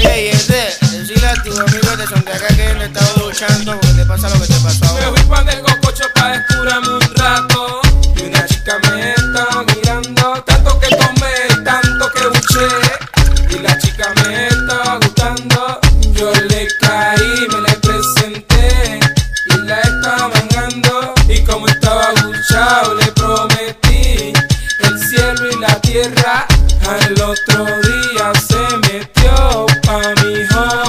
Oye, y decirle a tu amigo de Santiago que le estaba luchando porque te pasa lo que te pasó ahora. Me fui pan del cococho pa' descurarme un rato y una chica me estaba mirando. Tanto que tomé, tanto que buché y la chica me estaba gustando. Yo le caí, me la presenté y la estaba mangando. Y como estaba buchado le prometí el cielo y la tierra. Al otro día se metió pa' mi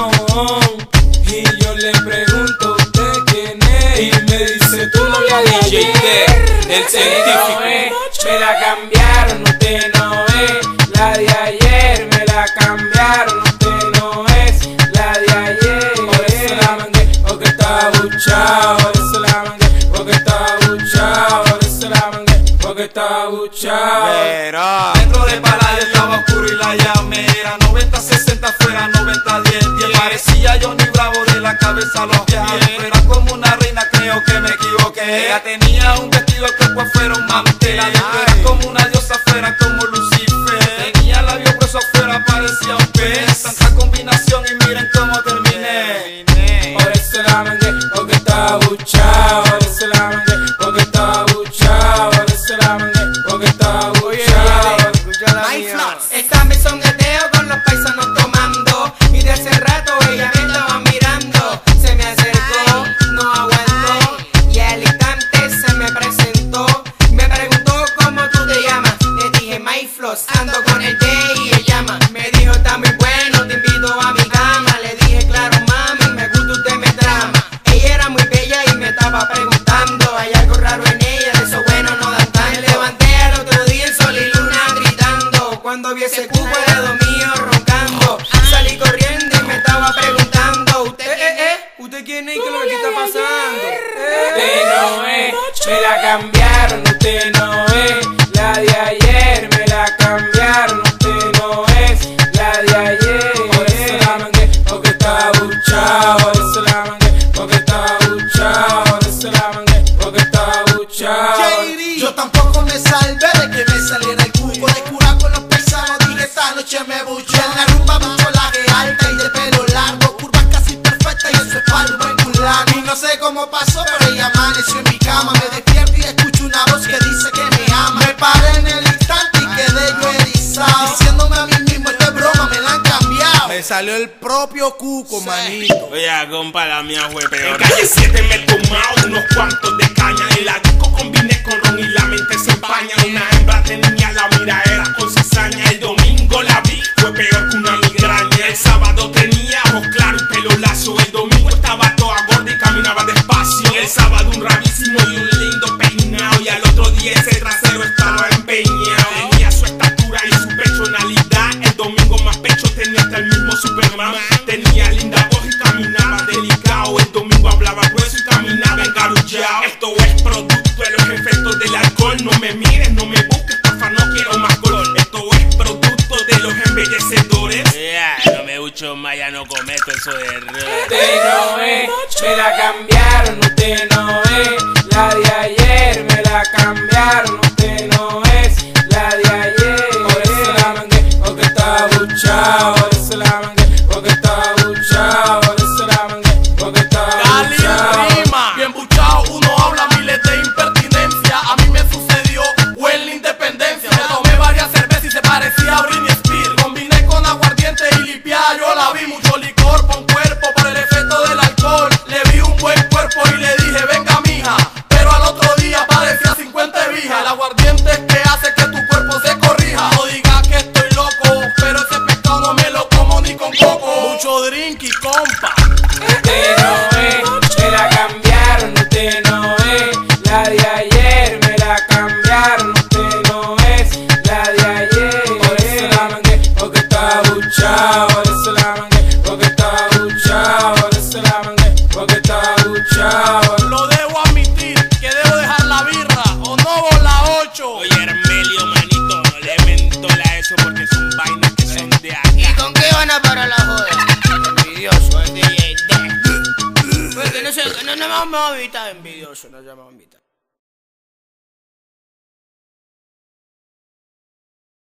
home y yo le pregunto ¿usted quién es? Y me dice tu novia de ayer, el científico. Me la cambiaron, usted no es la de ayer. Me la cambiaron, usted no es la de ayer. Por eso la mangué, porque estaba buchado. Por eso la mangué, porque estaba buchado. Por eso la mangué, porque estaba buchado. Dentro de Palacio estaba oscuro y la llamé. Era 90-60 fuera 90-10. Parecía Johnny Bravo de la cabeza a los pies. Era como una reina, creo que me equivoqué. Ella tenía un vestido que después fuera un mantel. Era como una diosa fuera como Lucifer. Tenía labios gruesos afuera, parecía un pez. Tanta combinación y miren cómo terminé. Por eso la mangué, porque estaba buchado. Por eso la mangué, porque estaba buchado. Por eso la mangué, porque estaba buchado. Escucha la mía. Estaba en songueteo con los paisanos tomando y de hace rato ella me estaba mirando. Se me acercó, no aguantó y al instante se me presentó. Me preguntó cómo tú te llamas. Le dije Mayfloss, ando con el J y el llama. Me dijo está muy bueno, te invito a mi cama. Le dije claro mami, me gusta usted me trama. Ella era muy bella y me estaba preguntando. Hay algo raro en ella, de eso bueno no dan tanto. Me levanté al otro día en sol y luna gritando. Cuando vi ese cubo al lado mío roncando, salí corriendo y me estaba preguntando ¿usted quién es y qué es lo que está pasando? Usted no es, me la cambiaron, usted no es la de ayer, me la cambiaron, usted no es la de ayer. Por eso la mangué, porque estaba buchado. Por eso la mangué, porque estaba buchado. Por eso la mangué, porque estaba buchado. Yo tampoco me salvé de que me saliera el cubo. De curar con los paisanos dije esta noche me buché. En la rumba mucho laje alta y de pelo largo, curvas casi perfectas y eso es para un buen culano. Y no sé cómo pasó, pero ella amaneció en mi cama. Me despierto y escucho una voz que dice que me ama. Me paré en el instante y quedé yo erizado, diciéndome a mí mismo esto es broma, me la han cambiado. Me salió el propio cuco, manito. Oye, compa, la mía fue peor. En calle 7 me he tomado unos cuantos de caña. En la disco combiné con ron y la mente se empaña. Una hembra tenía la miraera con cizaña. El domingo la vi, fue peor que una migraña. El sábado tenía ojos claros y pelo lazo. El domingo estaba toda gorda y caminaba despacio. El sábado un rarísimo y un lindo peinado. Y al otro día ese trasero estaba empeñado. Tenía su estatura y su personalidad. El domingo más pecho tenía hasta el mismo Superman. Tenía linda voz y caminaba delicado. El domingo hablaba grueso y caminaba engarullado. Esto es producto de los efectos del alcohol. No me mires, no me busques, porfa, no quiero más color. Esto es producto de los embellecedores. No me ucho más, ya no cometo eso de error. Usted no es, me la cambiaron, usted no es la de ayer, me la cambiaron, usted no es la de ayer. Por eso la mangué, porque estaba buchado. Por eso la mangué, porque estaba buchado. Por eso la mangué, porque estaba buchado. Bien buchado, uno habla miles de impertinencia. A mí me sucedió o en la independencia. Me tomé varias cervezas y se parecía a Britney Spears. Combiné con aguardiente y lipiada, yo la vi. Mucho licor pa' un cuerpo por el efecto del alcohol. Le vi un buen cuerpo y le dije venga mija. Pero al otro día parecía 50 vijas. El aguardiente es que hace que tu cuerpo se corrija. No digas que estoy loco, pero ese pescado no me lo como ni con coco. Mucho drink y compa. Usted no es, me la cambiaron, usted no es la de ayer, me la cambiaron, usted no es la de ayer. Por eso la mangué, porque estaba buchado. Por eso la mangué, porque estaba buchado. Por eso la mangué, porque estaba buchado. Lo debo admitir que debo dejar la birra o no vola 8. Oye, Hermelio, manito, no le mentola eso porque son vainas que son de acá. ¿Y con qué van a parar la joda? Envidioso, el DJ. Porque no sé, no vamos a evitar envidioso, no vamos a evitar.